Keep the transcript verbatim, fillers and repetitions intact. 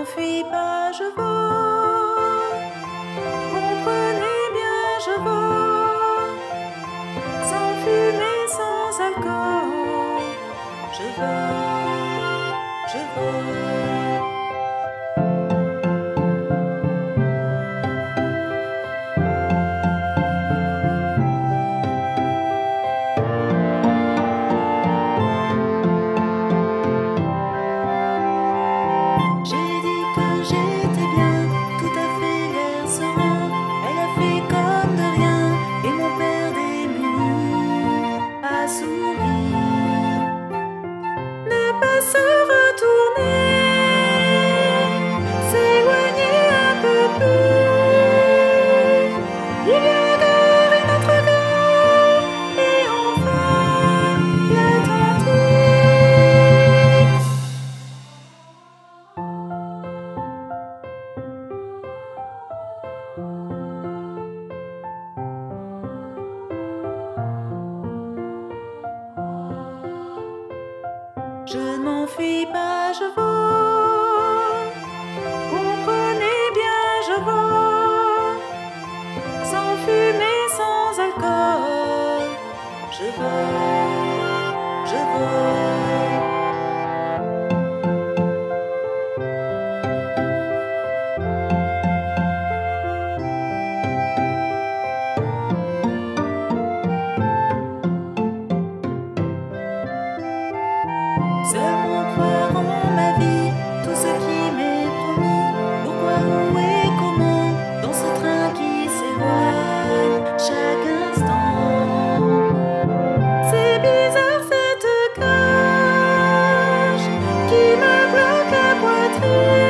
m'enfuis pas, je vole. Comprenez bien, je vole. Sans fumée, sans alcool. Je vole, je vole. J'ai dit que j'étais bien, tout à fait l'air serein. Elle a fait comme de rien, et mon père démuni a souri. Ne pas se retourner, s'éloigner un peu plus. Il y a gare et notre gare, et enfin l'Atlantique. Je ne m'enfuis pas, je vole. Comprenez bien, je vole. Sans fumée, sans alcool. Je vole, je vole. Seulement croire en ma vie, tout ce qui m'est promis. Pourquoi, où et comment, dans ce train qui s'éloigne chaque instant. C'est bizarre cette cage qui me bloque la poitrine.